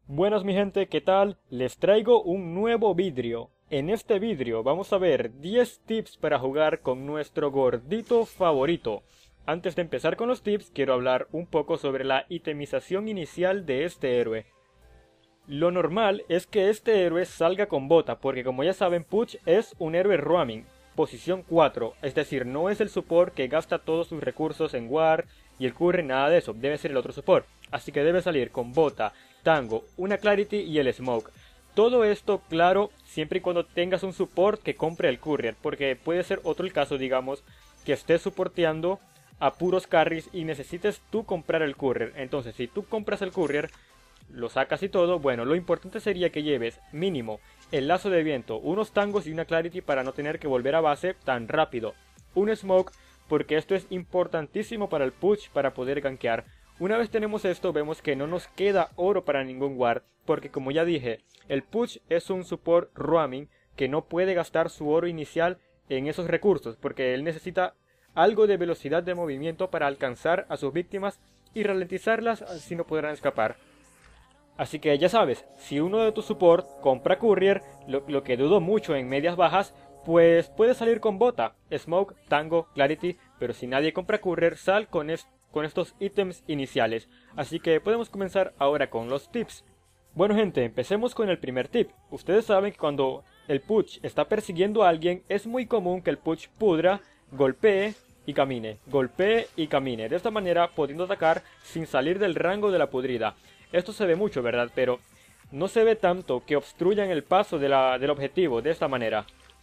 Buenas mi gente, ¿qué tal? Les traigo un nuevo vidrio. En este vidrio vamos a ver 10 tips para jugar con nuestro gordito favorito. Antes de empezar con los tips, quiero hablar un poco sobre la itemización inicial de este héroe. Lo normal es que este héroe salga con bota, porque como ya saben, Puch es un héroe roaming, posición 4, es decir, no es el support que gasta todos sus recursos en Ward y el curry, nada de eso, debe ser el otro support, así que debe salir con bota, tango, una clarity y el smoke. Todo esto, claro, siempre y cuando tengas un support que compre el courier, porque puede ser otro el caso, digamos, que estés soporteando a puros carries y necesites tú comprar el courier. Entonces, si tú compras el courier, lo sacas y todo, bueno, lo importante sería que lleves mínimo el lazo de viento, unos tangos y una clarity para no tener que volver a base tan rápido. Un smoke, porque esto es importantísimo para el push para poder gankear. Una vez tenemos esto, vemos que no nos queda oro para ningún ward, porque como ya dije, el push es un support roaming que no puede gastar su oro inicial en esos recursos, porque él necesita algo de velocidad de movimiento para alcanzar a sus víctimas y ralentizarlas, así no podrán escapar. Así que ya sabes, si uno de tus support compra courier, lo que dudo mucho en medias bajas, pues puede salir con bota, smoke, tango, clarity, pero si nadie compra courier, sal con estos ítems iniciales. Así que podemos comenzar ahora con los tips. Bueno gente, empecemos con el primer tip. Ustedes saben que cuando el push está persiguiendo a alguien, es muy común que el push pudra, golpee y camine. Golpee y camine. De esta manera pudiendo atacar sin salir del rango de la pudrida. Esto se ve mucho, ¿verdad? Pero no se ve tanto que obstruyan el paso del objetivo de esta manera.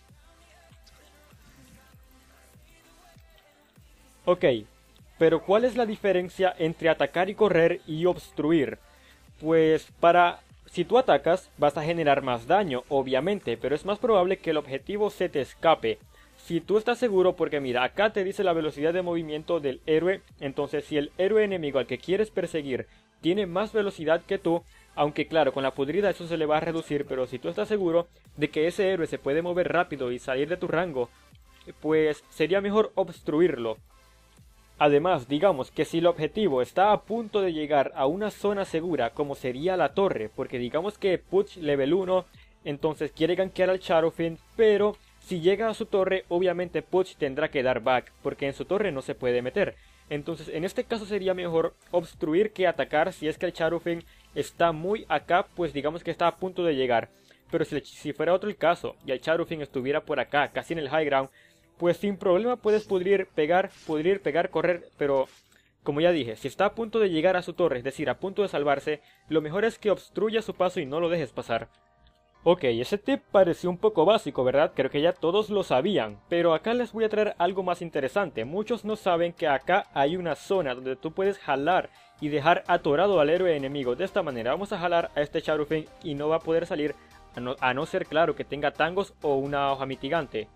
Ok, pero ¿cuál es la diferencia entre atacar y correr y obstruir? Pues si tú atacas vas a generar más daño, obviamente, pero es más probable que el objetivo se te escape. Si tú estás seguro, porque mira, acá te dice la velocidad de movimiento del héroe, entonces si el héroe enemigo al que quieres perseguir tiene más velocidad que tú, aunque claro, con la pudrida eso se le va a reducir, pero si tú estás seguro de que ese héroe se puede mover rápido y salir de tu rango, pues sería mejor obstruirlo. Además, digamos que si el objetivo está a punto de llegar a una zona segura, como sería la torre, porque digamos que Puch level 1, entonces quiere gankear al Shadowfiend, pero si llega a su torre, obviamente Puch tendrá que dar back, porque en su torre no se puede meter. Entonces, en este caso sería mejor obstruir que atacar si es que el Shadowfiend está muy acá, pues digamos que está a punto de llegar. Pero si fuera otro el caso, y el Shadowfiend estuviera por acá, casi en el high ground, pues sin problema puedes pudrir, pegar, correr, pero como ya dije, si está a punto de llegar a su torre, es decir, a punto de salvarse, lo mejor es que obstruyas su paso y no lo dejes pasar. Ok, ese tip pareció un poco básico, ¿verdad? Creo que ya todos lo sabían, pero acá les voy a traer algo más interesante. Muchos no saben que acá hay una zona donde tú puedes jalar y dejar atorado al héroe enemigo. De esta manera vamos a jalar a este Shadowfiend y no va a poder salir a no ser claro que tenga tangos o una hoja mitigante.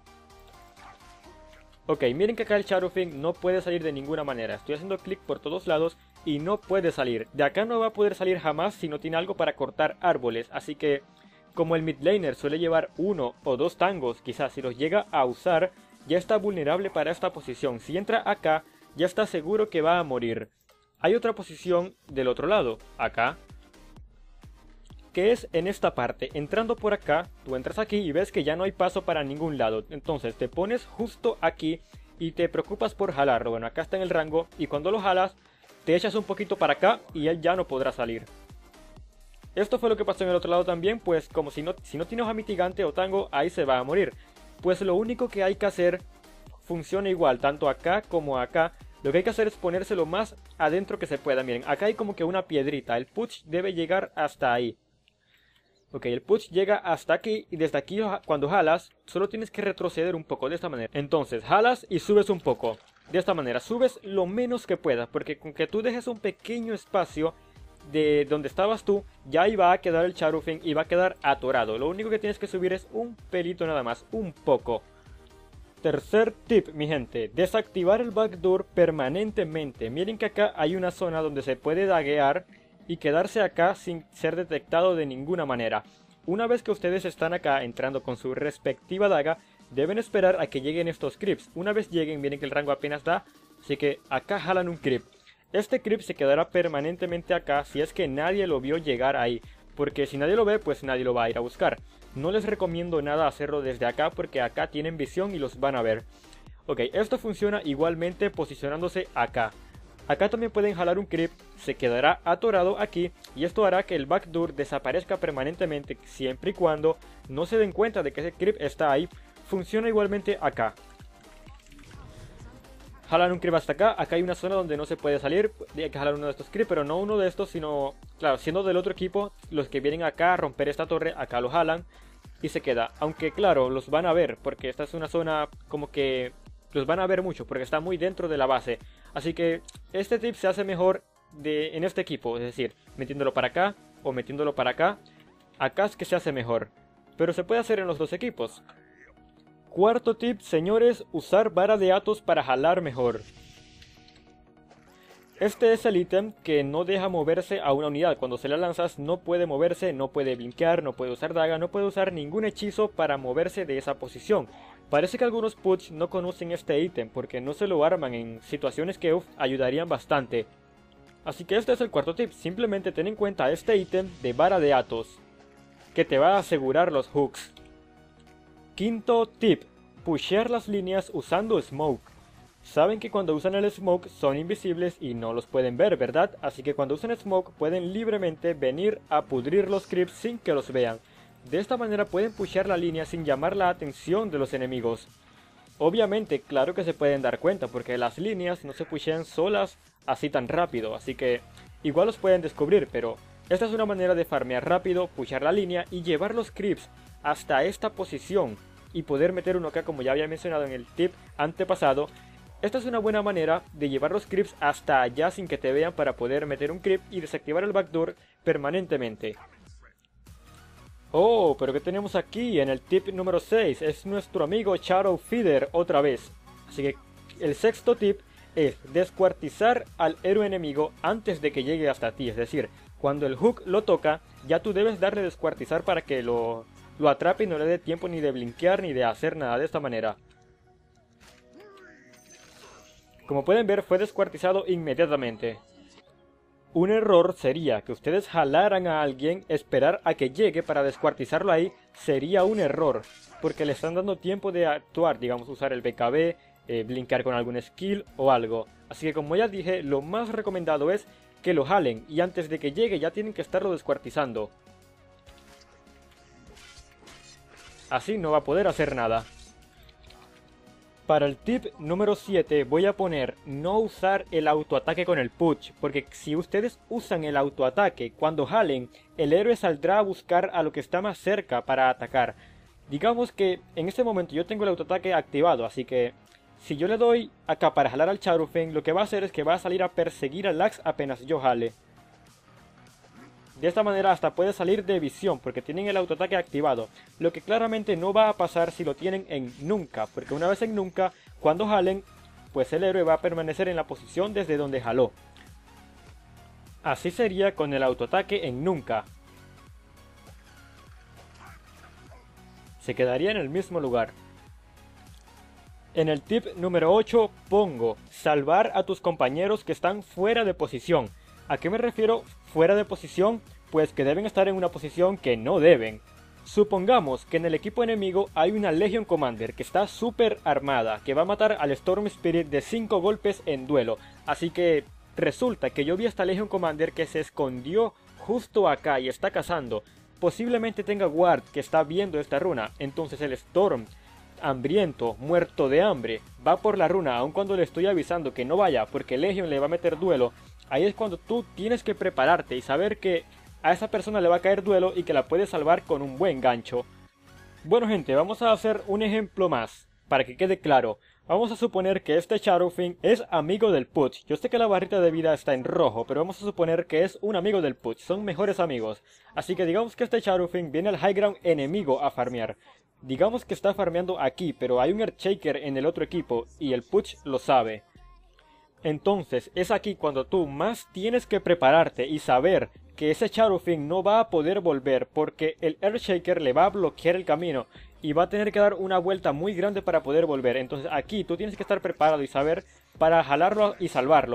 Ok, miren que acá el Shadowfiend no puede salir de ninguna manera. Estoy haciendo clic por todos lados y no puede salir. De acá no va a poder salir jamás si no tiene algo para cortar árboles. Así que, como el mid laner suele llevar uno o dos tangos, quizás si los llega a usar, ya está vulnerable para esta posición. Si entra acá, ya está seguro que va a morir. Hay otra posición del otro lado, acá, que es en esta parte. Entrando por acá, tú entras aquí y ves que ya no hay paso para ningún lado. Entonces te pones justo aquí y te preocupas por jalarlo. Bueno, acá está en el rango y cuando lo jalas te echas un poquito para acá y él ya no podrá salir. Esto fue lo que pasó en el otro lado también, pues como si no tiene hoja mitigante o tango, ahí se va a morir. Pues lo único que hay que hacer funciona igual, tanto acá como acá. Lo que hay que hacer es ponerse lo más adentro que se pueda. Miren, acá hay como que una piedrita. El push debe llegar hasta ahí. Ok, el push llega hasta aquí y desde aquí cuando jalas solo tienes que retroceder un poco de esta manera. Entonces jalas y subes un poco. De esta manera subes lo menos que puedas, porque con que tú dejes un pequeño espacio de donde estabas tú, ya ahí va a quedar el Shadowfiend y va a quedar atorado. Lo único que tienes que subir es un pelito nada más, un poco. Tercer tip, mi gente, desactivar el backdoor permanentemente. Miren que acá hay una zona donde se puede daguear y quedarse acá sin ser detectado de ninguna manera. Una vez que ustedes están acá entrando con su respectiva daga, deben esperar a que lleguen estos creeps. Una vez lleguen, miren que el rango apenas da, así que acá jalan un creep. Este creep se quedará permanentemente acá si es que nadie lo vio llegar ahí. porque si nadie lo ve, pues nadie lo va a ir a buscar. No les recomiendo nada hacerlo desde acá porque acá tienen visión y los van a ver. Ok, esto funciona igualmente posicionándose acá. Acá también pueden jalar un creep, se quedará atorado aquí y esto hará que el backdoor desaparezca permanentemente siempre y cuando no se den cuenta de que ese creep está ahí. Funciona igualmente acá. Jalan un creep hasta acá, acá hay una zona donde no se puede salir, hay que jalar uno de estos creep, pero no uno de estos, sino, claro, siendo del otro equipo, los que vienen acá a romper esta torre, acá lo jalan y se queda. Aunque claro, los van a ver, porque esta es una zona como que los van a ver mucho, porque está muy dentro de la base. Así que este tip se hace mejor en este equipo, es decir, metiéndolo para acá o metiéndolo para acá. Acá es que se hace mejor, pero se puede hacer en los dos equipos. Cuarto tip, señores, usar vara de Athos para jalar mejor. Este es el ítem que no deja moverse a una unidad. Cuando se la lanzas no puede moverse, no puede blinkear, no puede usar daga, no puede usar ningún hechizo para moverse de esa posición. Parece que algunos puts no conocen este ítem porque no se lo arman en situaciones que ayudarían bastante. Así que este es el cuarto tip, simplemente ten en cuenta este ítem de vara de Athos, que te va a asegurar los hooks. Quinto tip, pushear las líneas usando smoke. Saben que cuando usan el smoke son invisibles y no los pueden ver, ¿verdad? Así que cuando usan smoke pueden libremente venir a pudrir los creeps sin que los vean. De esta manera pueden pushear la línea sin llamar la atención de los enemigos. Obviamente, claro que se pueden dar cuenta porque las líneas no se pushean solas así tan rápido, así que igual los pueden descubrir, pero esta es una manera de farmear rápido, pushear la línea y llevar los creeps hasta esta posición y poder meter uno acá, como ya había mencionado en el tip antepasado. Esta es una buena manera de llevar los creeps hasta allá sin que te vean para poder meter un creep y desactivar el backdoor permanentemente. Oh, pero ¿qué tenemos aquí en el tip número 6? Es nuestro amigo Shadow Feeder otra vez. Así que el sexto tip es descuartizar al héroe enemigo antes de que llegue hasta ti. Es decir, cuando el hook lo toca, ya tú debes darle descuartizar para que lo atrape y no le dé tiempo ni de blinkear ni de hacer nada de esta manera. Como pueden ver, fue descuartizado inmediatamente. Un error sería que ustedes jalaran a alguien, esperar a que llegue para descuartizarlo ahí, sería un error, porque le están dando tiempo de actuar, digamos usar el BKB, blinkear con algún skill o algo. Así que como ya dije, lo más recomendado es que lo jalen y antes de que llegue ya tienen que estarlo descuartizando. Así no va a poder hacer nada. Para el tip número 7 voy a poner no usar el autoataque con el push, porque si ustedes usan el autoataque cuando jalen, el héroe saldrá a buscar a lo que está más cerca para atacar. Digamos que en este momento yo tengo el autoataque activado, así que si yo le doy acá para jalar al Shadow Fiend, lo que va a hacer es que va a salir a perseguir al Lax apenas yo jale. De esta manera hasta puede salir de visión porque tienen el autoataque activado, lo que claramente no va a pasar si lo tienen en nunca, porque una vez en nunca, cuando jalen, pues el héroe va a permanecer en la posición desde donde jaló. Así sería con el autoataque en nunca. Se quedaría en el mismo lugar. En el tip número 8 pongo salvar a tus compañeros que están fuera de posición. ¿A qué me refiero fuera de posición? Pues que deben estar en una posición que no deben. Supongamos que en el equipo enemigo hay una Legion Commander que está súper armada, que va a matar al Storm Spirit de 5 golpes en duelo. Así que resulta que yo vi a esta Legion Commander que se escondió justo acá y está cazando. Posiblemente tenga Ward que está viendo esta runa, entonces el Storm, hambriento, muerto de hambre, va por la runa aun cuando le estoy avisando que no vaya porque Legion le va a meter duelo. Ahí es cuando tú tienes que prepararte y saber que a esa persona le va a caer duelo y que la puedes salvar con un buen gancho. Bueno gente, vamos a hacer un ejemplo más, para que quede claro. Vamos a suponer que este Shadow Fiend es amigo del Puch. Yo sé que la barrita de vida está en rojo, pero vamos a suponer que es un amigo del Puch. Son mejores amigos. Así que digamos que este Shadow Fiend viene al High Ground enemigo a farmear. Digamos que está farmeando aquí, pero hay un Earthshaker en el otro equipo y el Puch lo sabe. Entonces es aquí cuando tú más tienes que prepararte y saber que ese Shadow Fiend no va a poder volver porque el Earthshaker le va a bloquear el camino y va a tener que dar una vuelta muy grande para poder volver. Entonces aquí tú tienes que estar preparado y saber para jalarlo y salvarlo,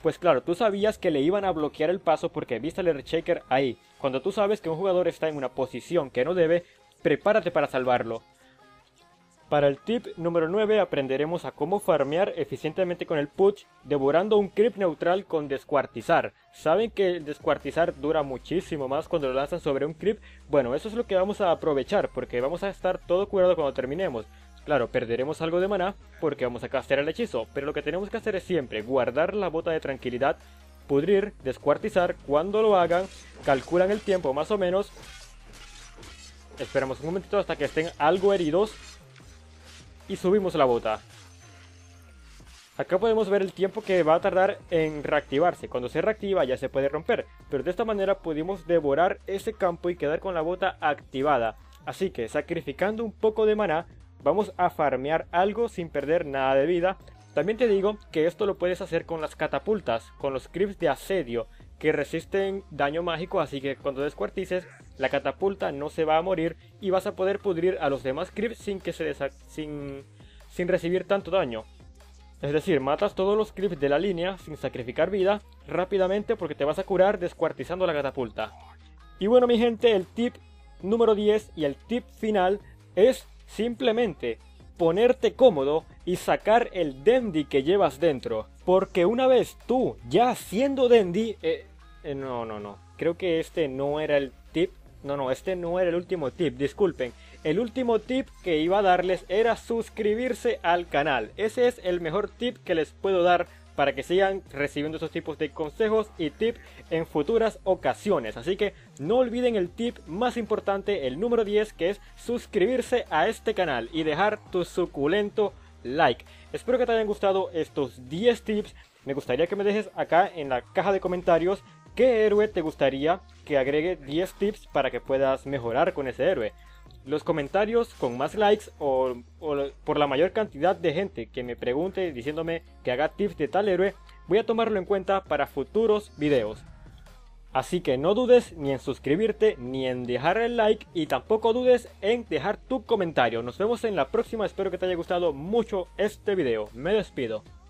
Pues claro, tú sabías que le iban a bloquear el paso porque viste al Earthshaker ahí. Cuando tú sabes que un jugador está en una posición que no debe, prepárate para salvarlo. Para el tip número 9 aprenderemos a cómo farmear eficientemente con el Push, devorando un creep neutral con descuartizar. ¿Saben que el descuartizar dura muchísimo más cuando lo lanzan sobre un creep? Bueno, eso es lo que vamos a aprovechar porque vamos a estar todo curado cuando terminemos. Claro, perderemos algo de maná porque vamos a castear el hechizo, pero lo que tenemos que hacer es siempre guardar la bota de tranquilidad, pudrir, descuartizar. Cuando lo hagan, calculan el tiempo más o menos. Esperamos un momentito hasta que estén algo heridos y subimos la bota. Acá podemos ver el tiempo que va a tardar en reactivarse. Cuando se reactiva ya se puede romper, pero de esta manera pudimos devorar ese campo y quedar con la bota activada. Así que sacrificando un poco de maná, vamos a farmear algo sin perder nada de vida. También te digo que esto lo puedes hacer con las catapultas, con los creeps de asedio, que resisten daño mágico, así que cuando descuartices, la catapulta no se va a morir y vas a poder pudrir a los demás creeps sin recibir tanto daño. Es decir, matas todos los creeps de la línea sin sacrificar vida rápidamente porque te vas a curar descuartizando la catapulta. Y bueno mi gente, el tip número 10 y el tip final es simplemente ponerte cómodo y sacar el Dandy que llevas dentro. Porque una vez tú ya siendo Dandy... no. Creo que este no era el tip. No, este no era el último tip, disculpen. El último tip que iba a darles era suscribirse al canal. Ese es el mejor tip que les puedo dar para que sigan recibiendo esos tipos de consejos y tips en futuras ocasiones. Así que no olviden el tip más importante, el número 10, que es suscribirse a este canal y dejar tu suculento like. Espero que te hayan gustado estos 10 tips. Me gustaría que me dejes acá en la caja de comentarios qué héroe te gustaría que agregue 10 tips para que puedas mejorar con ese héroe. Los comentarios con más likes o por la mayor cantidad de gente que me pregunte diciéndome que haga tips de tal héroe, voy a tomarlo en cuenta para futuros videos. Así que no dudes ni en suscribirte ni en dejar el like y tampoco dudes en dejar tu comentario. Nos vemos en la próxima, espero que te haya gustado mucho este video. Me despido.